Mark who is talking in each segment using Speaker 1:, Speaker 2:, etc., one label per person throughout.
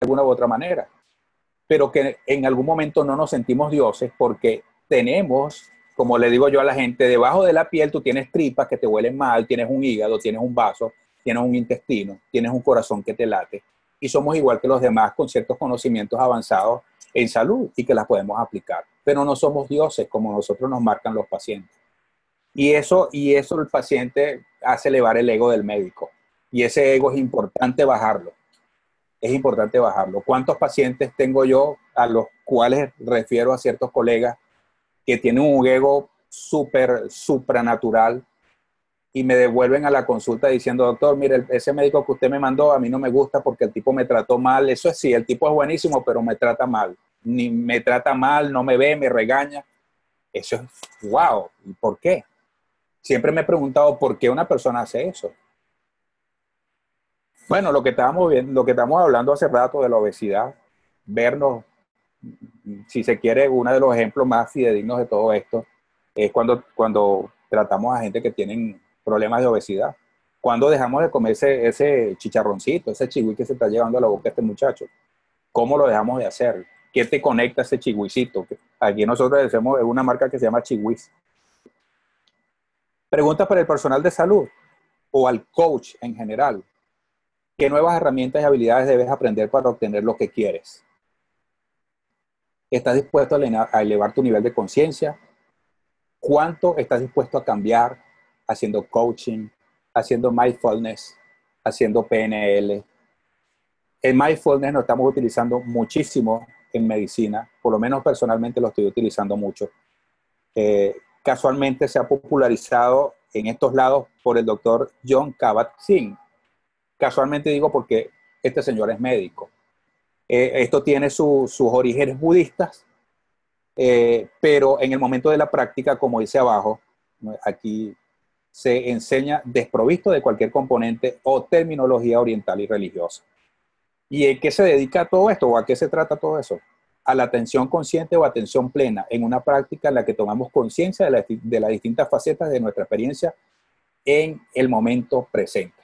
Speaker 1: alguna u otra manera, pero que en algún momento no nos sentimos dioses porque tenemos, como le digo yo a la gente, debajo de la piel tú tienes tripas que te huelen mal, tienes un hígado, tienes un vaso, tienes un intestino, tienes un corazón que te late, y somos igual que los demás con ciertos conocimientos avanzados en salud y que las podemos aplicar, pero no somos dioses como nosotros nos marcan los pacientes. Y eso el paciente hace elevar el ego del médico, y ese ego es importante bajarlo. Es importante bajarlo. ¿Cuántos pacientes tengo yo a los cuales refiero a ciertos colegas que tienen un ego súper, supranatural y me devuelven a la consulta diciendo, doctor, mire, ese médico que usted me mandó a mí no me gusta porque el tipo me trató mal? Eso es sí, el tipo es buenísimo, pero me trata mal. Ni me trata mal, no me ve, me regaña. Eso es, wow, ¿y por qué? Siempre me he preguntado por qué una persona hace eso. Bueno, lo que estábamos viendo, lo que estamos hablando hace rato de la obesidad, vernos, si se quiere, uno de los ejemplos más fidedignos de todo esto es cuando tratamos a gente que tienen problemas de obesidad. Cuando dejamos de comer ese chicharroncito, ese chigüí que se está llevando a la boca este muchacho, ¿cómo lo dejamos de hacer? ¿Qué te conecta ese chigüicito? Aquí nosotros decimos, es una marca que se llama Chigüis. Preguntas para el personal de salud o al coach en general. ¿Qué nuevas herramientas y habilidades debes aprender para obtener lo que quieres? ¿Estás dispuesto a elevar tu nivel de conciencia? ¿Cuánto estás dispuesto a cambiar haciendo coaching, haciendo mindfulness, haciendo PNL? El mindfulness lo estamos utilizando muchísimo en medicina, por lo menos personalmente lo estoy utilizando mucho. Casualmente se ha popularizado en estos lados por el doctor Jon Kabat-Zinn. Casualmente digo porque este señor es médico. Esto tiene sus orígenes budistas, pero en el momento de la práctica, como dice abajo, aquí se enseña desprovisto de cualquier componente o terminología oriental y religiosa. ¿Y en qué se dedica a todo esto o a qué se trata todo eso? A la atención consciente o atención plena en una práctica en la que tomamos conciencia de las distintas facetas de nuestra experiencia en el momento presente.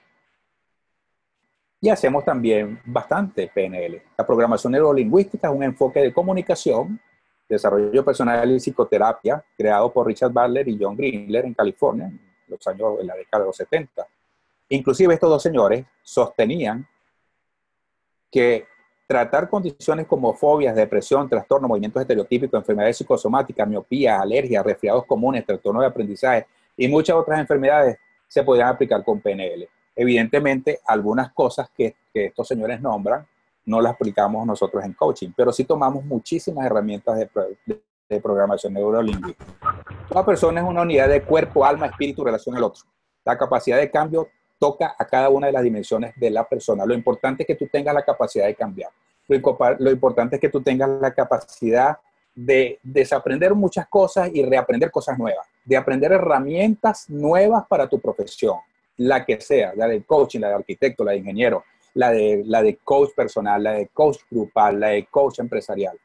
Speaker 1: Y hacemos también bastante PNL. La programación neurolingüística es un enfoque de comunicación, desarrollo personal y psicoterapia creado por Richard Bandler y John Greenler en California en la década de los 70. Inclusive estos dos señores sostenían que tratar condiciones como fobias, depresión, trastorno, movimientos estereotípicos, enfermedades psicosomáticas, miopía, alergias, resfriados comunes, trastornos de aprendizaje y muchas otras enfermedades se podían aplicar con PNL. Evidentemente, algunas cosas que estos señores nombran no las aplicamos nosotros en coaching, pero sí tomamos muchísimas herramientas de programación neurolingüística. Toda persona es una unidad de cuerpo, alma, espíritu, relación al otro. La capacidad de cambio toca a cada una de las dimensiones de la persona. Lo importante es que tú tengas la capacidad de cambiar. Lo importante es que tú tengas la capacidad de desaprender muchas cosas y reaprender cosas nuevas, de aprender herramientas nuevas para tu profesión, la que sea, la de coaching, la de arquitecto, la de ingeniero, la de coach personal, la de coach grupal, la de coach empresarial.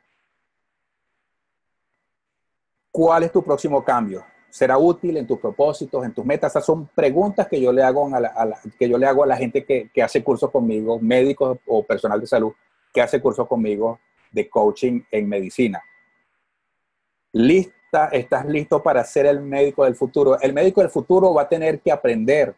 Speaker 1: ¿Cuál es tu próximo cambio? ¿Será útil en tus propósitos, en tus metas? Esas son preguntas que yo le hago a la gente que hace cursos conmigo, médicos o personal de salud, que hace cursos conmigo de coaching en medicina. ¿Estás listo para ser el médico del futuro? El médico del futuro va a tener que aprender.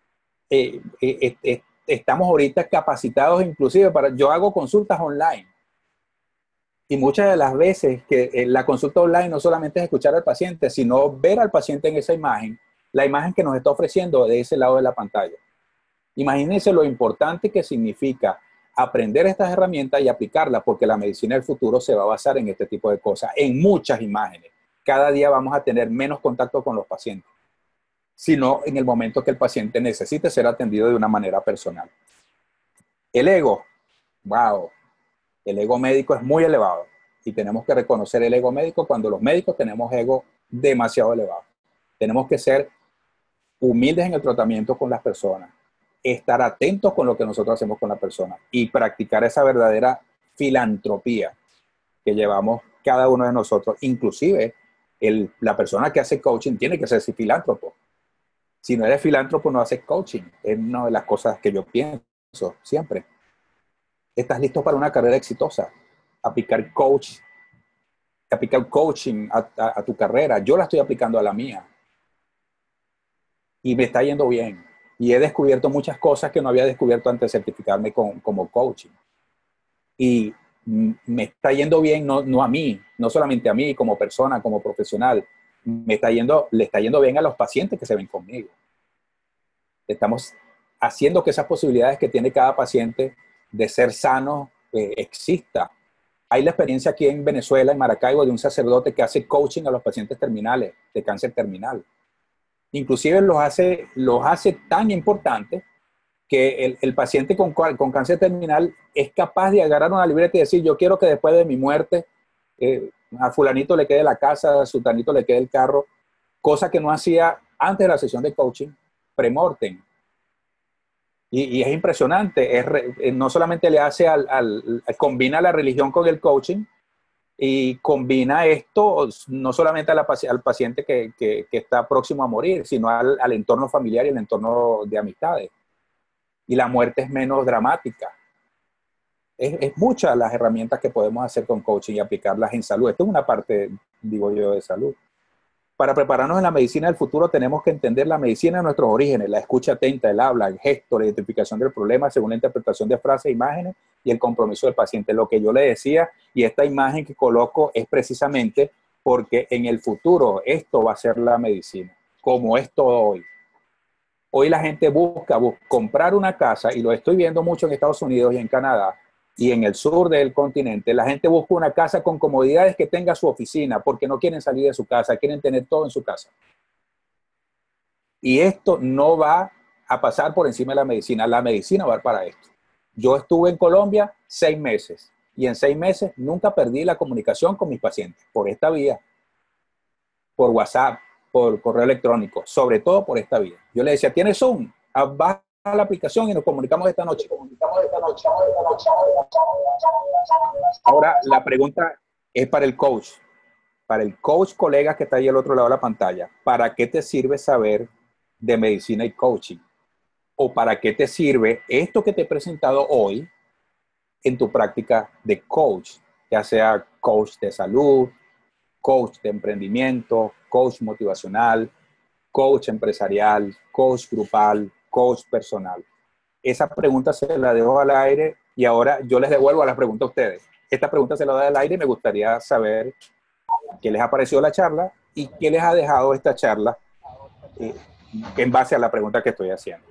Speaker 1: Estamos ahorita capacitados inclusive yo hago consultas online. Y muchas de las veces que la consulta online no solamente es escuchar al paciente, sino ver al paciente en esa imagen, la imagen que nos está ofreciendo de ese lado de la pantalla. Imagínense lo importante que significa aprender estas herramientas y aplicarlas, porque la medicina del futuro se va a basar en este tipo de cosas, en muchas imágenes. Cada día vamos a tener menos contacto con los pacientes, sino en el momento que el paciente necesite ser atendido de una manera personal. El ego, wow. El ego médico es muy elevado y tenemos que reconocer el ego médico cuando los médicos tenemos ego demasiado elevado. Tenemos que ser humildes en el tratamiento con las personas, estar atentos con lo que nosotros hacemos con la persona y practicar esa verdadera filantropía que llevamos cada uno de nosotros. Inclusive la persona que hace coaching tiene que ser filántropo. Si no eres filántropo no haces coaching. Es una de las cosas que yo pienso siempre. estás listo para una carrera exitosa. Aplicar coaching a tu carrera. Yo la estoy aplicando a la mía. Y me está yendo bien. Y he descubierto muchas cosas que no había descubierto antes de certificarme como coaching. Y me está yendo bien, no a mí, no solamente a mí como persona, como profesional. Le está yendo bien a los pacientes que se ven conmigo. Estamos haciendo que esas posibilidades que tiene cada paciente de ser sano exista. Hay la experiencia aquí en Venezuela, en Maracaibo, de un sacerdote que hace coaching a los pacientes terminales, de cáncer terminal. Inclusive los hace tan importantes que el paciente con cáncer terminal es capaz de agarrar una libreta y decir, yo quiero que después de mi muerte a fulanito le quede la casa, a sultanito le quede el carro, cosa que no hacía antes de la sesión de coaching, premortem. Y es impresionante, no solamente le hace combina la religión con el coaching, y combina esto no solamente al paciente que está próximo a morir, sino al entorno familiar y el entorno de amistades. Y la muerte es menos dramática. Es muchas las herramientas que podemos hacer con coaching y aplicarlas en salud. Esto es una parte, digo yo, de salud. Para prepararnos en la medicina del futuro tenemos que entender la medicina de nuestros orígenes, la escucha atenta, el habla, el gesto, la identificación del problema según la interpretación de frases e imágenes y el compromiso del paciente. Lo que yo le decía, y esta imagen que coloco es precisamente porque en el futuro esto va a ser la medicina, como es todo hoy. Hoy la gente busca comprar una casa, y lo estoy viendo mucho en Estados Unidos y en Canadá, y en el sur del continente, la gente busca una casa con comodidades que tenga su oficina, porque no quieren salir de su casa, quieren tener todo en su casa. Y esto no va a pasar por encima de la medicina va para esto. Yo estuve en Colombia 6 meses, y en 6 meses nunca perdí la comunicación con mis pacientes, por esta vía, por WhatsApp, por correo electrónico, sobre todo por esta vía. Yo le decía, ¿tienes Zoom? Baja la aplicación y nos comunicamos esta noche. Ahora, la pregunta es para el coach colega que está ahí al otro lado de la pantalla. ¿Para qué te sirve saber de medicina y coaching? ¿O para qué te sirve esto que te he presentado hoy en tu práctica de coach? Ya sea coach de salud, coach de emprendimiento, coach motivacional, coach empresarial, coach grupal, coach personal. Esa pregunta se la dejo al aire y ahora yo les devuelvo la pregunta a ustedes. Esta pregunta se la doy al aire y me gustaría saber qué les ha parecido la charla y qué les ha dejado esta charla en base a la pregunta que estoy haciendo.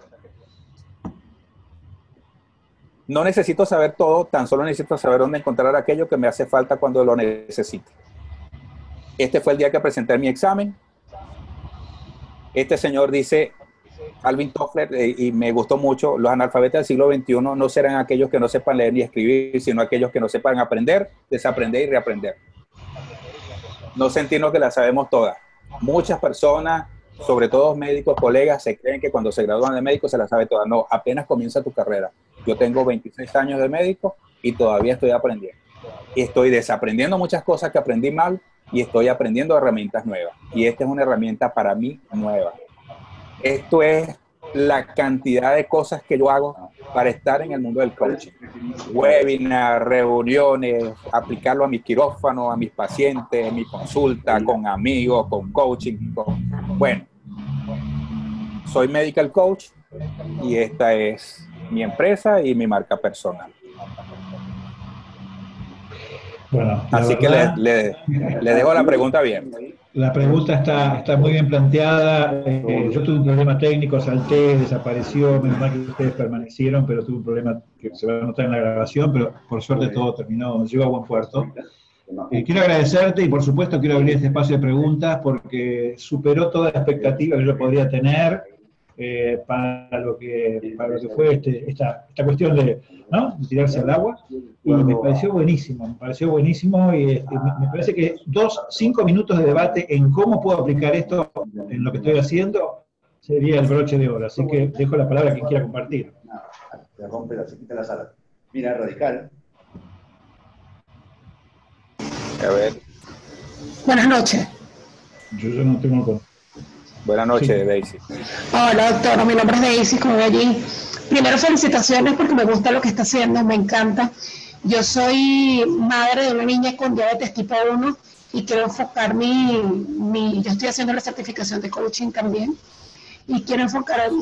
Speaker 1: No necesito saber todo, tan solo necesito saber dónde encontrar aquello que me hace falta cuando lo necesite. Este fue el día que presenté mi examen. Este señor dice, Alvin Toffler, y me gustó mucho, los analfabetas del siglo XXI no serán aquellos que no sepan leer ni escribir, sino aquellos que no sepan aprender, desaprender y reaprender. No sentirnos que las sabemos todas. Muchas personas, sobre todo médicos, colegas, se creen que cuando se gradúan de médico se las sabe todas. No, apenas comienza tu carrera. Yo tengo 26 años de médico y todavía estoy aprendiendo. Y estoy desaprendiendo muchas cosas que aprendí mal y estoy aprendiendo herramientas nuevas. Y esta es una herramienta para mí nueva. Esto es la cantidad de cosas que yo hago para estar en el mundo del coaching. Webinars, reuniones, aplicarlo a mi quirófano, a mis pacientes, en mi consulta, con amigos, con coaching. Bueno, soy medical coach y esta es mi empresa y mi marca personal.
Speaker 2: Bueno,
Speaker 1: así verdad, que le dejo la pregunta abierta.
Speaker 2: La pregunta está muy bien planteada. Yo tuve un problema técnico, salté, desapareció, menos mal que ustedes permanecieron, pero tuve un problema que se va a notar en la grabación, pero por suerte todo terminó, llegó a buen puerto. Quiero agradecerte y por supuesto quiero abrir este espacio de preguntas porque superó toda la expectativa que yo podría tener para lo que fue esta cuestión de, ¿no?, de tirarse al agua, y me pareció buenísimo y me parece que 5 minutos de debate en cómo puedo aplicar esto en lo que estoy haciendo sería el broche de oro, así que dejo la palabra a quien quiera compartir.
Speaker 3: Se rompe la sala. Mira, radical.
Speaker 1: A ver.
Speaker 4: Buenas noches.
Speaker 2: Yo no tengo
Speaker 1: Buenas noches,
Speaker 2: Sí.
Speaker 1: Daisy.
Speaker 4: Hola, doctor. Mi nombre es Daisy, como ve allí. Primero, felicitaciones porque me gusta lo que está haciendo, me encanta. Yo soy madre de una niña con diabetes tipo 1 y quiero enfocar yo estoy haciendo la certificación de coaching también y quiero enfocar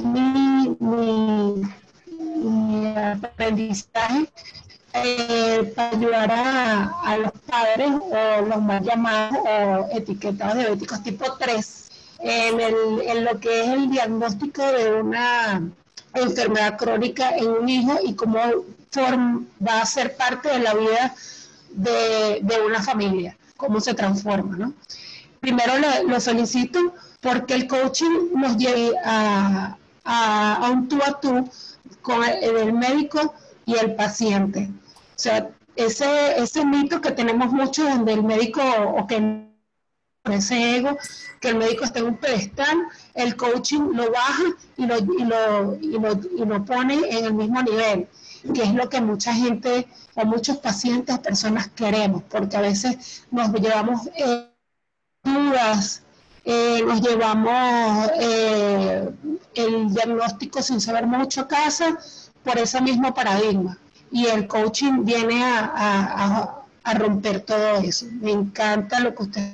Speaker 4: mi aprendizaje para ayudar a los padres o los mal llamados o etiquetados diabéticos tipo 3 en lo que es el diagnóstico de una enfermedad crónica en un hijo y cómo va a ser parte de la vida de una familia, cómo se transforma, ¿no? Primero lo solicito porque el coaching nos lleve a un tú a tú con el médico y el paciente. O sea, ese mito que tenemos mucho donde el médico, o que ese ego, que el médico está en un pedestal, el coaching lo baja y lo pone en el mismo nivel, que es lo que mucha gente o muchos pacientes, personas queremos, porque a veces nos llevamos dudas, nos llevamos el diagnóstico sin saber mucho a casa por ese mismo paradigma. Y el coaching viene a romper todo eso. Me encanta lo que usted...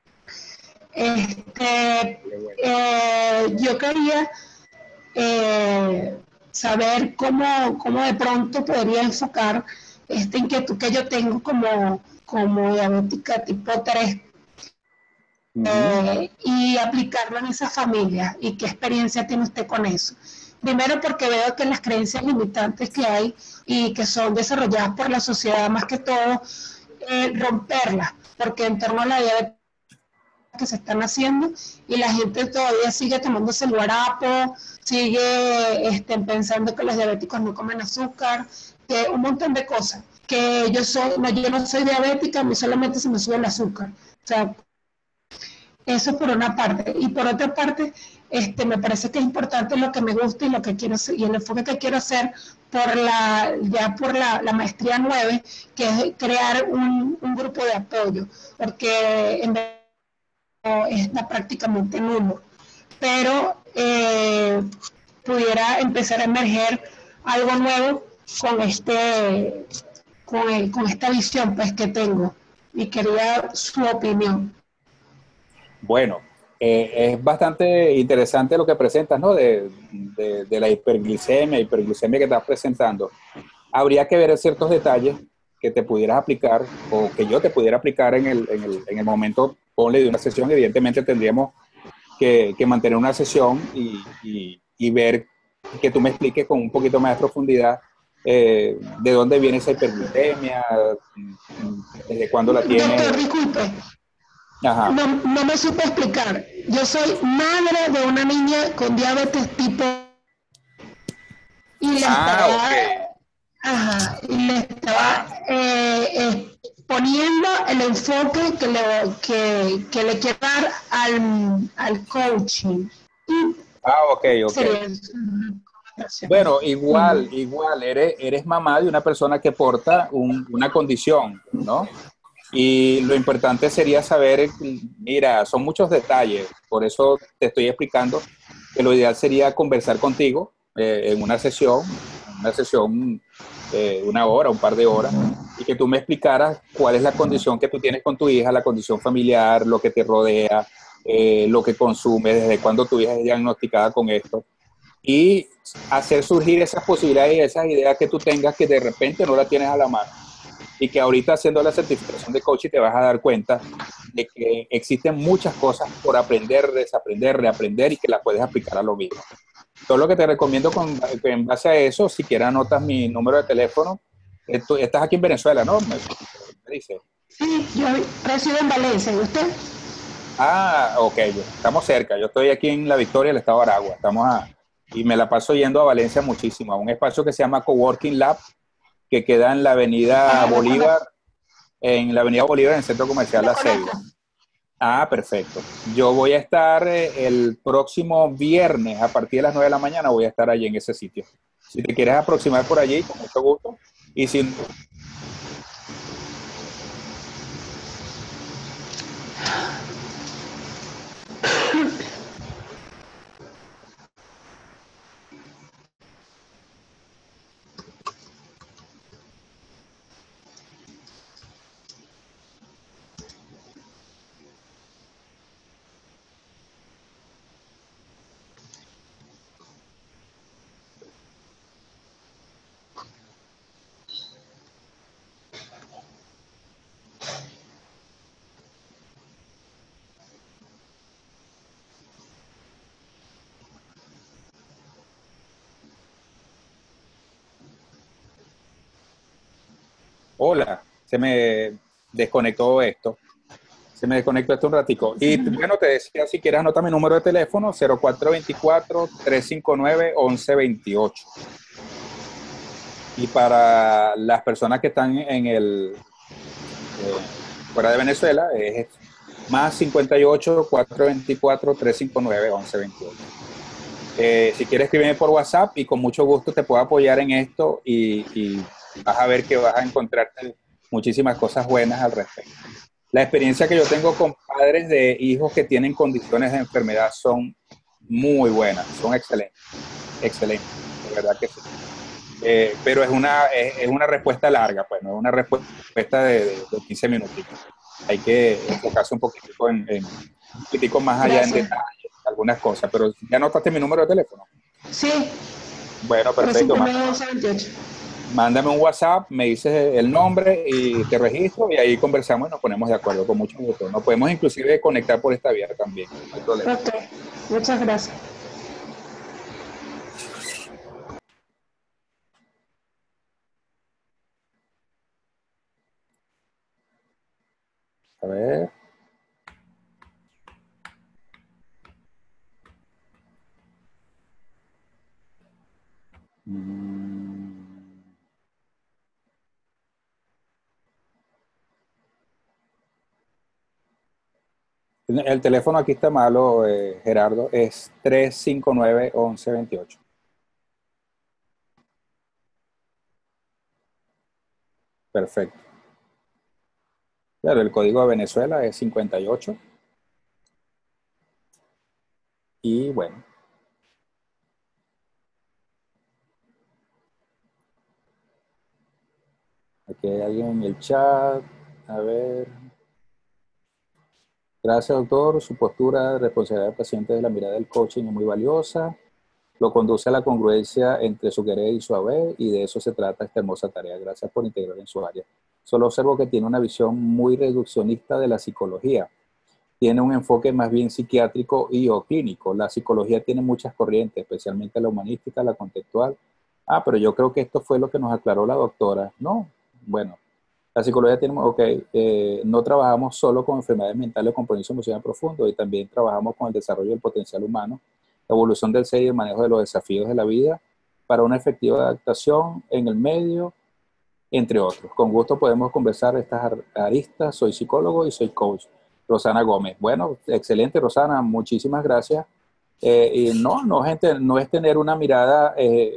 Speaker 4: yo quería saber cómo de pronto podría enfocar esta inquietud que yo tengo como diabética tipo 3 y aplicarlo en esa familia. ¿Y qué experiencia tiene usted con eso? Primero porque veo que las creencias limitantes que hay y que son desarrolladas por la sociedad más que todo, romperlas, porque en torno a la diabetes que se están haciendo y la gente todavía sigue tomándose el guarapo, sigue pensando que los diabéticos no comen azúcar, que un montón de cosas, que yo no soy diabética, a mí solamente se me sube el azúcar. O sea, eso por una parte. Y por otra parte, me parece que es importante lo que me gusta y lo que quiero hacer, y el enfoque que quiero hacer por la maestría 9, que es crear un grupo de apoyo, porque en verdad está prácticamente nulo. Pero pudiera empezar a emerger algo nuevo con esta visión pues que tengo, y quería su opinión.
Speaker 1: Bueno, es bastante interesante lo que presentas, ¿no? De la hiperglicemia que estás presentando. Habría que ver ciertos detalles que te pudieras aplicar o que yo te pudiera aplicar en el momento, ponle de una sesión. Evidentemente tendríamos que mantener una sesión y ver que tú me expliques con un poquito más de profundidad de dónde viene esa hiperglicemia, desde cuándo la tienes.
Speaker 4: Doctor, disculpe,
Speaker 1: Ajá.
Speaker 4: no me supe explicar. Yo soy madre de una niña con diabetes tipo y
Speaker 1: Ok.
Speaker 4: le estaba poniendo el enfoque que le quiero dar al coaching.
Speaker 1: Ok.
Speaker 4: Sería
Speaker 1: Bueno, igual, eres mamá de una persona que porta una condición, ¿no? Y lo importante sería saber, mira, son muchos detalles, por eso te estoy explicando que lo ideal sería conversar contigo en una sesión una hora, un par de horas, y que tú me explicaras cuál es la condición que tú tienes con tu hija, la condición familiar, lo que te rodea, lo que consume, desde cuándo tu hija es diagnosticada con esto, y hacer surgir esas posibilidades y esas ideas que tú tengas que de repente no la tienes a la mano y que ahorita haciendo la certificación de coaching te vas a dar cuenta de que existen muchas cosas por aprender, desaprender, reaprender y que las puedes aplicar a lo mismo. Todo lo que te recomiendo en base a eso, si quieres anotas mi número de teléfono. Tú estás aquí en Venezuela, ¿no? Me dice.
Speaker 4: Sí, yo resido en Valencia, ¿y usted?
Speaker 1: Ok, estamos cerca. Yo estoy aquí en La Victoria, el estado de Aragua. Y me la paso yendo a Valencia muchísimo, a un espacio que se llama Coworking Lab, que queda en la Avenida Bolívar, en el Centro Comercial La Ceiba. Perfecto. Yo voy a estar el próximo viernes a partir de las 9 de la mañana, voy a estar allí en ese sitio. Si te quieres aproximar por allí, con mucho gusto. Y si Hola, se me desconectó esto. Se me desconectó esto un ratico. Y bueno, te decía, si quieres anota mi número de teléfono, 0424-359-1128. Y para las personas que están fuera de Venezuela, es más 58-424-359-1128. Si quieres escribirme por WhatsApp y con mucho gusto te puedo apoyar en esto y vas a ver que vas a encontrarte muchísimas cosas buenas al respecto. La experiencia que yo tengo con padres de hijos que tienen condiciones de enfermedad son muy buenas, son excelentes, excelentes, de verdad que sí. Pero es una respuesta larga, pues no es una respuesta de 15 minutos. Hay que enfocarse un poquitico un poquitico más allá en detalle, algunas cosas, pero ¿ya anotaste mi número de teléfono?
Speaker 4: Sí.
Speaker 1: Bueno, perfecto.
Speaker 4: 359-1128.
Speaker 1: Mándame un WhatsApp, me dices el nombre y te registro y ahí conversamos y nos ponemos de acuerdo con mucho gusto. Nos podemos inclusive conectar por esta vía también, no hay problema.
Speaker 4: Ok, muchas gracias.
Speaker 1: A ver. El teléfono aquí está malo, Gerardo, es 359-1128. Perfecto. Claro, el código de Venezuela es 58. Y bueno. Aquí hay alguien en el chat. A ver. Gracias, doctor. Su postura de responsabilidad del paciente de la mirada del coaching es muy valiosa. Lo conduce a la congruencia entre su querer y su haber, y de eso se trata esta hermosa tarea. Gracias por integrar en su área. Solo observo que tiene una visión muy reduccionista de la psicología. Tiene un enfoque más bien psiquiátrico y o clínico. La psicología tiene muchas corrientes, especialmente la humanística, la contextual. Pero yo creo que esto fue lo que nos aclaró la doctora. No, bueno, la psicología tiene, no trabajamos solo con enfermedades mentales o compromiso emocional profundo, y también trabajamos con el desarrollo del potencial humano, la evolución del ser y el manejo de los desafíos de la vida para una efectiva adaptación en el medio, entre otros. Con gusto podemos conversar estas aristas. Soy psicólogo y soy coach. Rosana Gómez. Bueno, excelente, Rosana, muchísimas gracias. Y gente, no es tener una mirada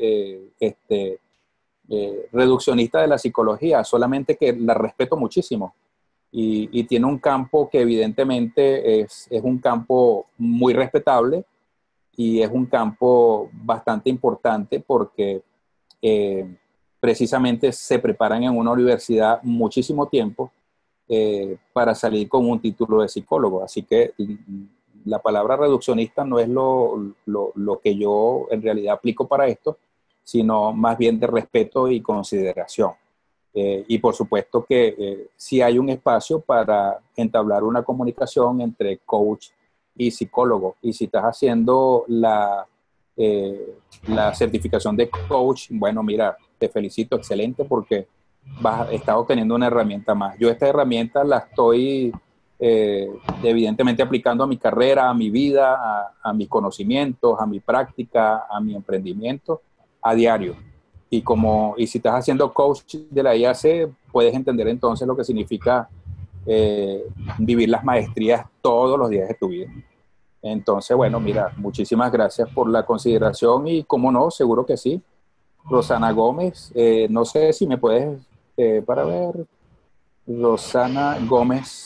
Speaker 1: reduccionista de la psicología, solamente que la respeto muchísimo. Y tiene un campo que evidentemente es un campo muy respetable y es un campo bastante importante porque precisamente se preparan en una universidad muchísimo tiempo para salir con un título de psicólogo. Así que la palabra reduccionista no es lo que yo en realidad aplico para esto, sino más bien de respeto y consideración. Y por supuesto que sí hay un espacio para entablar una comunicación entre coach y psicólogo. Y si estás haciendo la certificación de coach, bueno, mira, te felicito, excelente, porque estás obteniendo una herramienta más. Yo esta herramienta la estoy evidentemente aplicando a mi carrera, a mi vida, a mis conocimientos, a mi práctica, a mi emprendimiento a diario. Y si estás haciendo coach de la IAC, puedes entender entonces lo que significa vivir las maestrías todos los días de tu vida. Entonces, bueno, mira, muchísimas gracias por la consideración y, cómo no, seguro que sí. Rosana Gómez, no sé si me puedes, para ver, Rosana Gómez,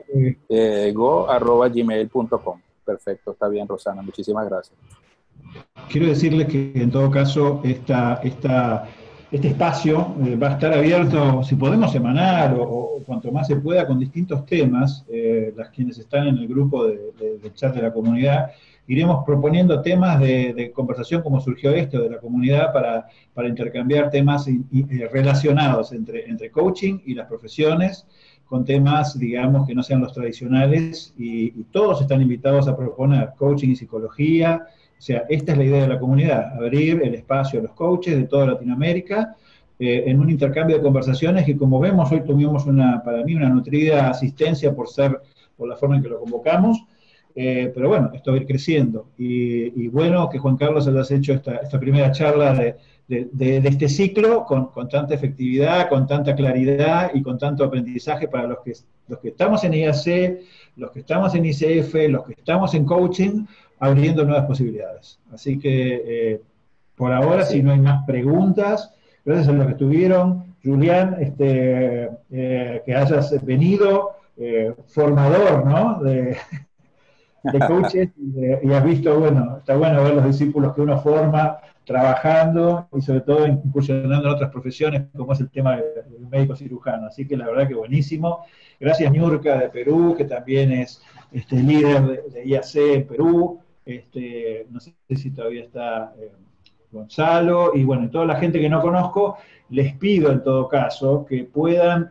Speaker 1: @gmail.com. Perfecto, está bien, Rosana, muchísimas gracias.
Speaker 2: Quiero decirles que en todo caso este espacio va a estar abierto, si podemos, semanal o cuanto más se pueda, con distintos temas. Las quienes están en el grupo del chat de la comunidad, iremos proponiendo temas de conversación, como surgió esto de la comunidad, para intercambiar temas relacionados entre coaching y las profesiones, con temas, digamos, que no sean los tradicionales, y todos están invitados a proponer coaching y psicología. O sea, esta es la idea de la comunidad, abrir el espacio a los coaches de toda Latinoamérica en un intercambio de conversaciones que, como vemos, hoy tuvimos para mí una nutrida asistencia por la forma en que lo convocamos, pero bueno, esto va a ir creciendo. Y bueno, que Juan Carlos hayas hecho esta primera charla de este ciclo con tanta efectividad, con tanta claridad y con tanto aprendizaje para los que estamos en IAC, los que estamos en ICF, los que estamos en coaching, abriendo nuevas posibilidades. Así que, por ahora, si no hay más preguntas, gracias a los que estuvieron. Julián, que hayas venido, formador, ¿no?, de coaches, y has visto, bueno, está bueno ver los discípulos que uno forma trabajando y sobre todo incursionando en otras profesiones, como es el tema del médico cirujano. Así que la verdad que buenísimo. Gracias, Niurka, de Perú, que también es líder de IAC en Perú. No sé si todavía está Gonzalo, y bueno, y toda la gente que no conozco, les pido en todo caso que puedan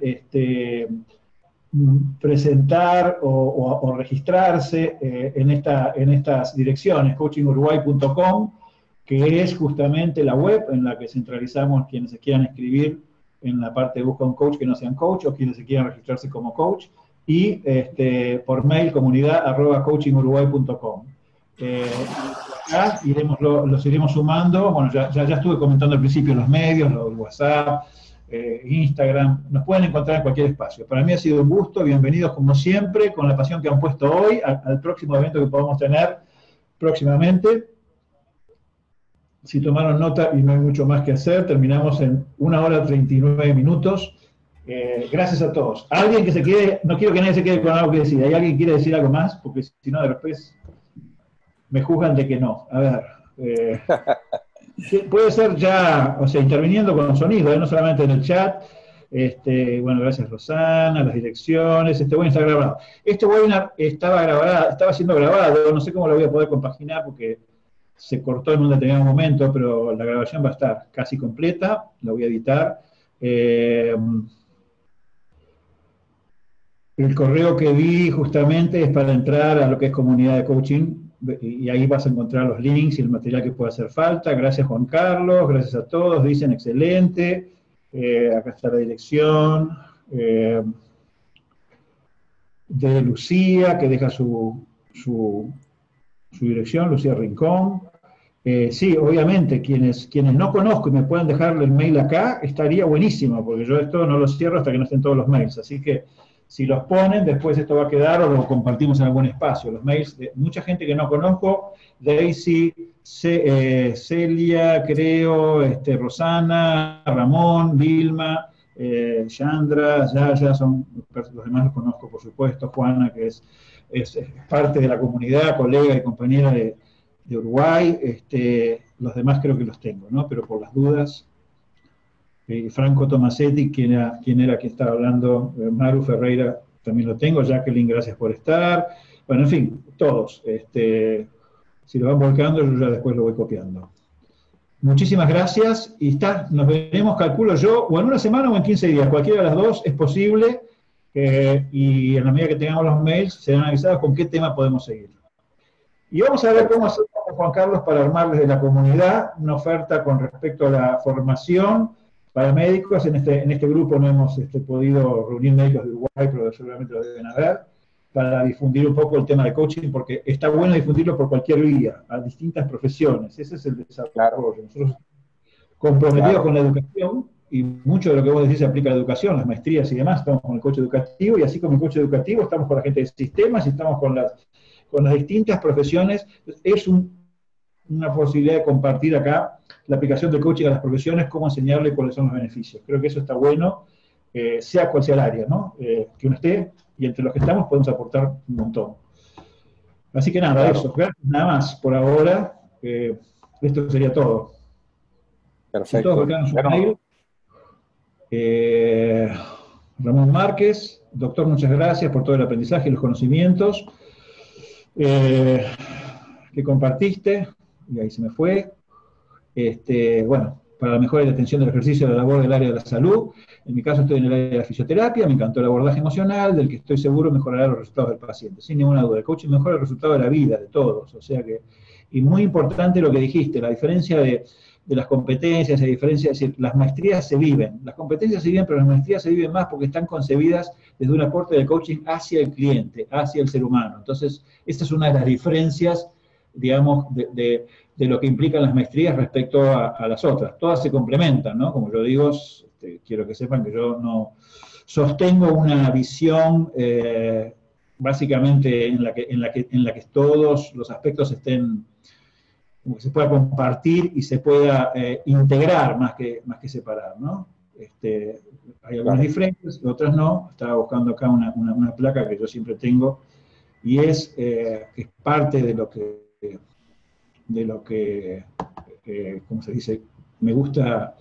Speaker 2: presentar o registrarse en estas direcciones, coachinguruguay.com, que es justamente la web en la que centralizamos quienes se quieran inscribir en la parte de busca un coach que no sean coach, o quienes se quieran registrarse como coach, y por mail comunidad@coachinguruguay.com. Acá los iremos sumando. Bueno, ya estuve comentando al principio los medios, los WhatsApp, Instagram, nos pueden encontrar en cualquier espacio. Para mí ha sido un gusto, bienvenidos como siempre, con la pasión que han puesto hoy, al próximo evento que podamos tener próximamente. Si tomaron nota y no hay mucho más que hacer, terminamos en 1 hora 39 minutos. Gracias a todos. Alguien que se quede, no quiero que nadie se quede con algo que decir. ¿Hay alguien que quiere decir algo más? Porque si no, después me juzgan de que no. A ver. Puede ser ya, o sea, interviniendo con sonido, no solamente en el chat. Bueno, gracias Rosana, las direcciones. Este webinar está grabado. Este webinar estaba siendo grabado, no sé cómo lo voy a poder compaginar porque se cortó en un determinado momento, pero la grabación va a estar casi completa, la voy a editar. El correo que vi justamente es para entrar a lo que es comunidad de coaching, y ahí vas a encontrar los links y el material que pueda hacer falta. Gracias Juan Carlos, gracias a todos, dicen excelente. Acá está la dirección de Lucía, que deja su dirección, Lucía Rincón. Sí, obviamente, quienes no conozco y me puedan dejar el mail acá, estaría buenísimo, porque yo esto no lo cierro hasta que no estén todos los mails. Así que, si los ponen, después esto va a quedar o lo compartimos en algún espacio. Los mails de mucha gente que no conozco, Daisy, Celia, creo, Rosana, Ramón, Vilma, Chandra, ya son, los demás los conozco, por supuesto, Juana, que es parte de la comunidad, colega y compañera de Uruguay. Los demás creo que los tengo, ¿no? Pero por las dudas... Franco Tomasetti, quien era que estaba hablando, Maru Ferreira, también lo tengo, Jacqueline, gracias por estar, bueno, en fin, todos, si lo van volcando, yo ya después lo voy copiando. Muchísimas gracias, y nos veremos, calculo yo, o en una semana o en 15 días, cualquiera de las dos es posible, y en la medida que tengamos los mails, serán avisados con qué tema podemos seguir. Y vamos a ver cómo hacemos con Juan Carlos para armar desde la comunidad una oferta con respecto a la formación para médicos. En este grupo no hemos podido reunir médicos de Uruguay, pero seguramente lo deben haber, para difundir un poco el tema de coaching, porque está bueno difundirlo por cualquier vía, a distintas profesiones. Ese es el desarrollo. Claro. Nosotros comprometidos con la educación, y mucho de lo que vos decís se aplica a la educación, las maestrías y demás, estamos con el coach educativo, y así como el coach educativo, estamos con la gente de sistemas, y estamos con las distintas profesiones. Es una posibilidad de compartir acá la aplicación del coaching a las profesiones, cómo enseñarle cuáles son los beneficios. Creo que eso está bueno, sea cual sea el área, ¿no? Que uno esté, y entre los que estamos podemos aportar un montón. Así que nada, claro. Eso. Gracias, nada más por ahora. Esto sería todo.
Speaker 1: Perfecto.
Speaker 2: Ramón Márquez, doctor, muchas gracias por todo el aprendizaje y los conocimientos que compartiste, y ahí se me fue. Bueno, para la mejora y la atención del ejercicio de la labor del área de la salud, en mi caso estoy en el área de la fisioterapia, me encantó el abordaje emocional, del que estoy seguro mejorará los resultados del paciente, sin ninguna duda. El coaching mejora el resultado de la vida de todos, o sea que, y muy importante lo que dijiste, la diferencia de de las competencias, a diferencia, es decir, las maestrías se viven, las competencias se viven, pero las maestrías se viven más porque están concebidas desde un aporte de coaching hacia el cliente, hacia el ser humano. Entonces, esta es una de las diferencias, digamos, de lo que implican las maestrías respecto a las otras. Todas se complementan, ¿no? Como yo digo, quiero que sepan que yo no sostengo una visión básicamente en la que todos los aspectos estén, como que se pueda compartir y se pueda integrar más que separar, ¿no? Hay algunas diferencias, otras no. Estaba buscando acá una placa que yo siempre tengo, y es que es parte de lo que ¿cómo se dice? Me gusta,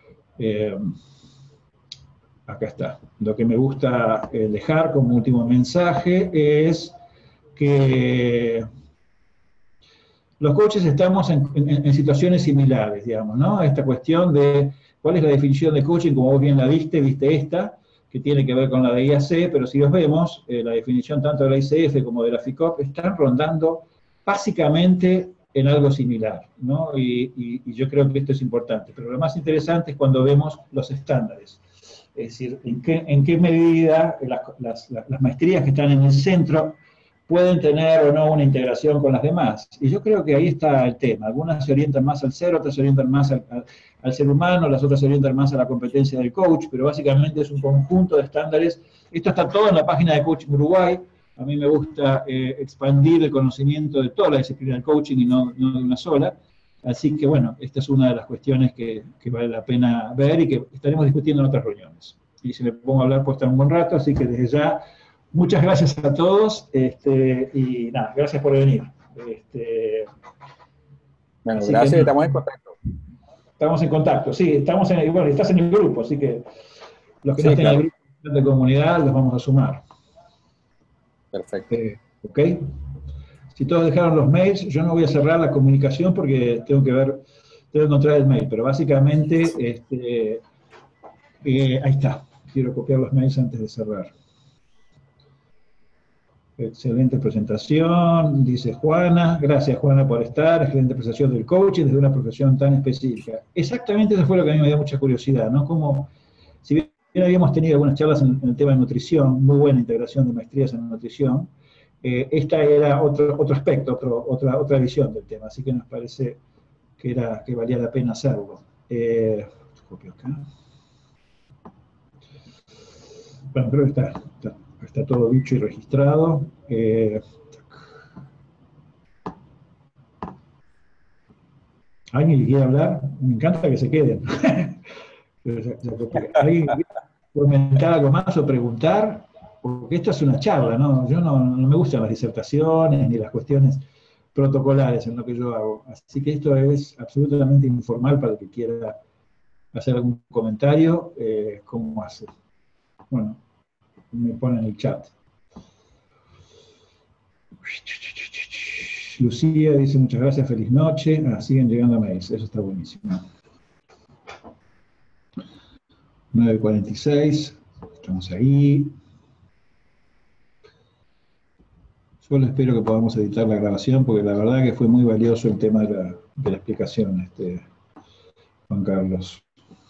Speaker 2: acá está, lo que me gusta dejar como último mensaje es que los coaches estamos en situaciones similares, digamos, ¿no? Esta cuestión de cuál es la definición de coaching, como vos bien la viste esta, que tiene que ver con la de IAC, pero si los vemos, la definición tanto de la ICF como de la FICOP están rondando básicamente en algo similar, ¿no? Y yo creo que esto es importante, pero lo más interesante es cuando vemos los estándares. Es decir, en qué medida las maestrías que están en el centro pueden tener o no una integración con las demás. Y yo creo que ahí está el tema. Algunas se orientan más al ser, otras se orientan más al ser humano, las otras se orientan más a la competencia del coach, pero básicamente es un conjunto de estándares. Esto está todo en la página de Coaching Uruguay. A mí me gusta expandir el conocimiento de toda la disciplina del coaching y no de una sola. Así que, bueno, esta es una de las cuestiones que vale la pena ver y que estaremos discutiendo en otras reuniones. Y si me pongo a hablar, puedo estar un buen rato, así que desde ya, muchas gracias a todos, y nada, gracias por venir.
Speaker 1: Bueno, gracias, estamos en contacto.
Speaker 2: Estamos en contacto, sí, bueno, estás en el grupo, así que los que no estén en el grupo de comunidad los vamos a sumar.
Speaker 1: Perfecto.
Speaker 2: ¿Ok? Si todos dejaron los mails, yo no voy a cerrar la comunicación porque tengo que encontrar el mail, pero básicamente, ahí está. Quiero copiar los mails antes de cerrar. Excelente presentación, dice Juana. Gracias, Juana, por estar. Excelente presentación del coaching desde una profesión tan específica. Exactamente eso fue lo que a mí me dio mucha curiosidad, ¿no? Como, si bien habíamos tenido algunas charlas en el tema de nutrición, muy buena integración de maestrías en nutrición, esta era otro aspecto, otra visión del tema, así que nos parece que valía la pena hacerlo. Copio acá. Bueno, creo que está todo dicho y registrado. ¿Alguien quiere hablar? Me encanta que se queden. ¿Alguien quiere comentar algo más o preguntar? Porque esta es una charla, ¿no? Yo no me gustan las disertaciones ni las cuestiones protocolares en lo que yo hago. Así que esto es absolutamente informal para el que quiera hacer algún comentario. ¿Cómo hace? Bueno, me pone en el chat. Lucía dice muchas gracias, feliz noche. Siguen llegando mails, eso está buenísimo. 9:46, estamos ahí. Solo espero que podamos editar la grabación, porque la verdad que fue muy valioso el tema de la explicación, Juan Carlos.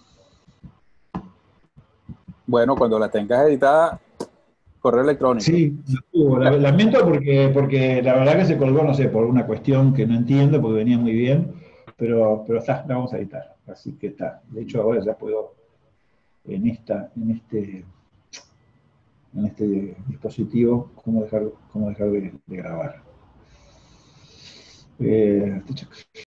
Speaker 1: Bueno, cuando la tengas editada, correo electrónico.
Speaker 2: Sí, lamento porque la verdad que se colgó, no sé, por una cuestión que no entiendo, porque venía muy bien, pero está, la vamos a editar, así que está. De hecho, ahora ya puedo, en este dispositivo, cómo dejar de grabar.